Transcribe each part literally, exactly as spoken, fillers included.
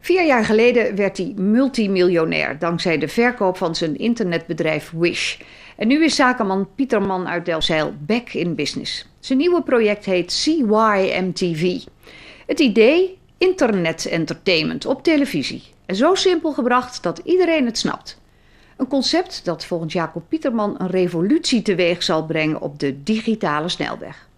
Vier jaar geleden werd hij multimiljonair dankzij de verkoop van zijn internetbedrijf Wish. En nu is zakenman Pieter Man uit Delfzijl back in business. Zijn nieuwe project heet C Y M T V. Het idee? Internet entertainment op televisie. En zo simpel gebracht dat iedereen het snapt. Een concept dat volgens Jacob Pieterman een revolutie teweeg zal brengen op de digitale snelweg.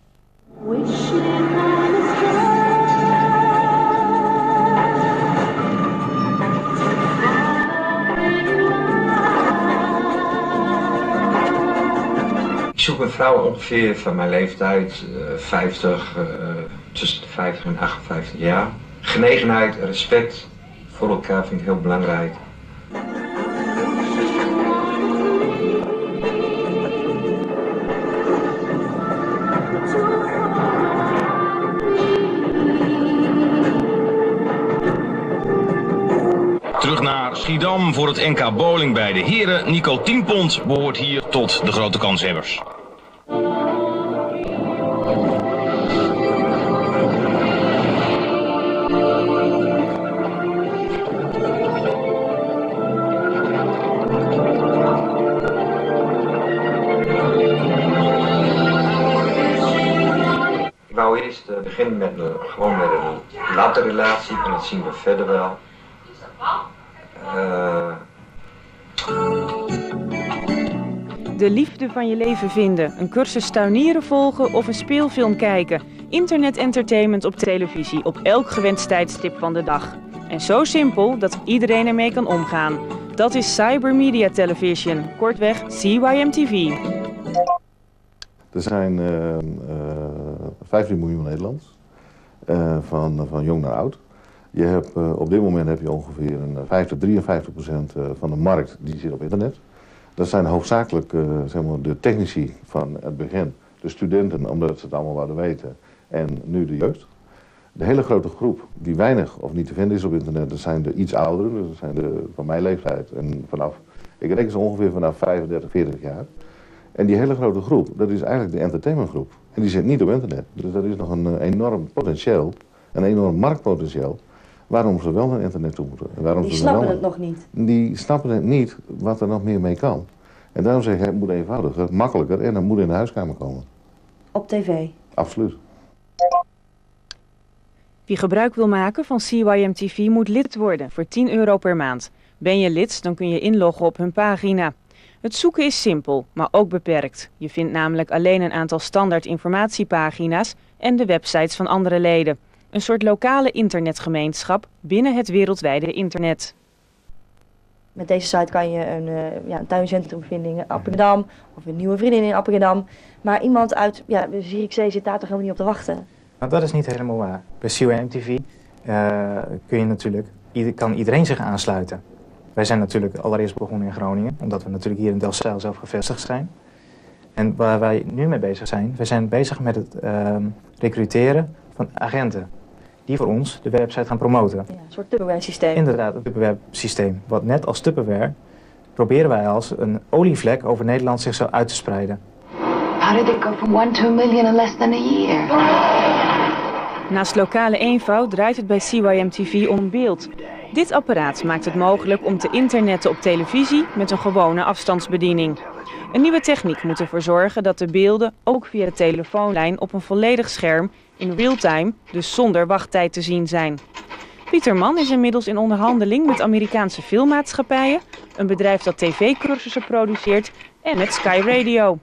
Ik zoek een vrouw ongeveer van mijn leeftijd, uh, vijftig, uh, tussen de vijftig en achtenvijftig jaar. Genegenheid, respect voor elkaar vind ik heel belangrijk. Terug naar Schiedam voor het N K bowling bij de heren. Nico Tienpont behoort hier tot de grote kanshebbers. Ik wou eerst uh, beginnen met een, gewoon met een latte relatie en dat zien we verder wel. Uh... De liefde van je leven vinden, een cursus tuinieren volgen of een speelfilm kijken. Internet entertainment op televisie op elk gewenst tijdstip van de dag. En zo simpel dat iedereen ermee kan omgaan. Dat is Cybermedia Television, kortweg C Y M T V. Er zijn uh, uh, vijftien miljoen Nederlands, uh, van, van jong naar oud. Je hebt, uh, op dit moment heb je ongeveer een vijftig tot drieënvijftig procent van de markt die zit op internet. Dat zijn hoofdzakelijk uh, zeg maar de technici van het begin, de studenten omdat ze het allemaal wilden weten en nu de jeugd. De hele grote groep die weinig of niet te vinden is op internet, dat zijn de iets ouderen, dus dat zijn de van mijn leeftijd en vanaf, ik reken ze ongeveer vanaf vijfendertig, veertig jaar. En die hele grote groep, dat is eigenlijk de entertainmentgroep. En die zit niet op internet. Dus dat is nog een uh, enorm potentieel, een enorm marktpotentieel. Waarom ze wel naar internet toe moeten. En waarom die ze snappen wel... het nog niet. Die snappen het niet wat er nog meer mee kan. En daarom zeg ik, het moet eenvoudiger, makkelijker en dan moet in de huiskamer komen. Op tv? Absoluut. Wie gebruik wil maken van C Y M T V moet lid worden voor tien euro per maand. Ben je lid, dan kun je inloggen op hun pagina. Het zoeken is simpel, maar ook beperkt. Je vindt namelijk alleen een aantal standaard informatiepagina's en de websites van andere leden. Een soort lokale internetgemeenschap binnen het wereldwijde internet. Met deze site kan je een, uh, ja, een tuincentrum vinden in Appingedam of een nieuwe vriendin in Appingedam. Maar iemand uit ja, Zierikzee zit daar toch helemaal niet op te wachten? Nou, dat is niet helemaal waar. Bij C Y M T V uh, kun je natuurlijk, ieder, kan iedereen zich aansluiten. Wij zijn natuurlijk allereerst begonnen in Groningen, omdat we natuurlijk hier in Delfzijl zelf gevestigd zijn. En waar wij nu mee bezig zijn, we zijn bezig met het uh, recruteren van agenten. Die voor ons de website gaan promoten. Ja, een soort Tupperware systeem. Inderdaad, een Tupperware systeem. Wat net als Tupperware proberen wij als een olievlek over Nederland zich zo uit te spreiden. How did it go from one to a million in less than a year? Naast lokale eenvoud draait het bij C Y M T V om beeld. Dit apparaat maakt het mogelijk om te internetten op televisie met een gewone afstandsbediening. Een nieuwe techniek moet ervoor zorgen dat de beelden ook via de telefoonlijn op een volledig scherm in real-time, dus zonder wachttijd te zien zijn. Pieter Man is inmiddels in onderhandeling met Amerikaanse filmmaatschappijen, een bedrijf dat tv-cursussen produceert en met Sky Radio.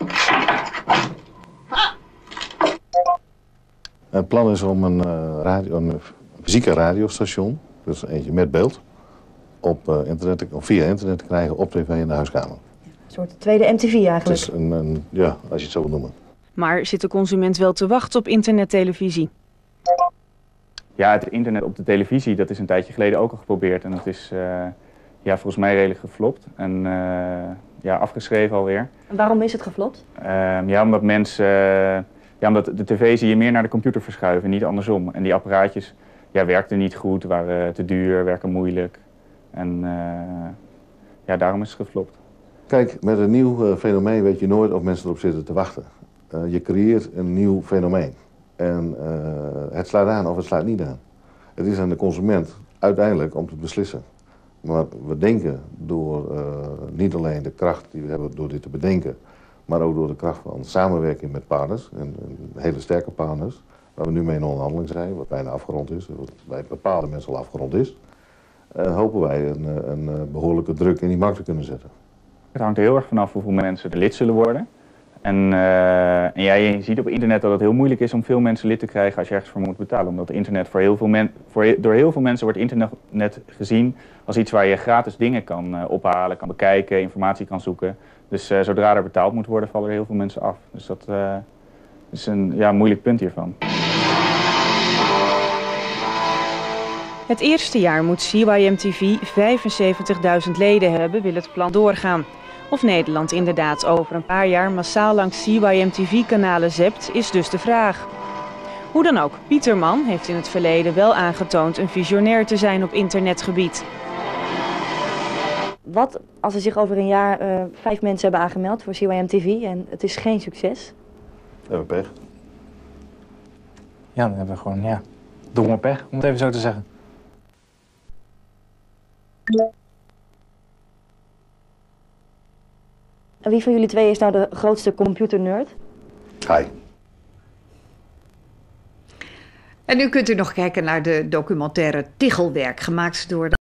Het plan is om een, uh, radio, een fysieke radiostation, dus eentje met beeld, op, uh, internet, of via internet te krijgen op tv in de huiskamer. Een soort tweede M T V eigenlijk. Het is een, een, ja, als je het zo wil noemen. Maar zit de consument wel te wachten op internettelevisie? Ja, het internet op de televisie, dat is een tijdje geleden ook al geprobeerd. En dat is uh, ja, volgens mij redelijk geflopt en uh, ja, afgeschreven alweer. En waarom is het geflopt? Uh, ja, omdat mensen... Uh, ja, omdat de tv zie je meer naar de computer verschuiven, niet andersom. En die apparaatjes ja, werkten niet goed, waren te duur, werken moeilijk. En uh, ja, daarom is het geflopt. Kijk, met een nieuw uh, fenomeen weet je nooit of mensen erop zitten te wachten. Uh, je creëert een nieuw fenomeen. En uh, het slaat aan of het slaat niet aan. Het is aan de consument uiteindelijk om te beslissen. Maar we denken door uh, niet alleen de kracht die we hebben door dit te bedenken, maar ook door de kracht van samenwerking met partners, en, en hele sterke partners, waar we nu mee in onderhandeling zijn, wat bijna afgerond is, wat bij bepaalde mensen al afgerond is, uh, hopen wij een, een, een behoorlijke druk in die markt te kunnen zetten. Het hangt er heel erg vanaf hoeveel mensen er lid zullen worden. En, uh, en ja, je ziet op internet dat het heel moeilijk is om veel mensen lid te krijgen als je ergens voor moet betalen. Omdat internet voor heel veel men, voor, door heel veel mensen wordt internet gezien als iets waar je gratis dingen kan uh, ophalen, kan bekijken, informatie kan zoeken. Dus uh, zodra er betaald moet worden, vallen er heel veel mensen af. Dus dat uh, is een ja, moeilijk punt hiervan. Het eerste jaar moet C Y M T V vijfenzeventigduizend leden hebben, wil het plan doorgaan. Of Nederland inderdaad over een paar jaar massaal langs C Y M T V-kanalen zept, is dus de vraag. Hoe dan ook, Pieter Man heeft in het verleden wel aangetoond een visionair te zijn op internetgebied. Wat als er zich over een jaar uh, vijf mensen hebben aangemeld voor C Y M T V en het is geen succes? We hebben pech. Ja, dan hebben we gewoon, ja, domme pech, om het even zo te zeggen. En wie van jullie twee is nou de grootste computernerd? Hi. En nu kunt u nog kijken naar de documentaire Tichelwerk, gemaakt door de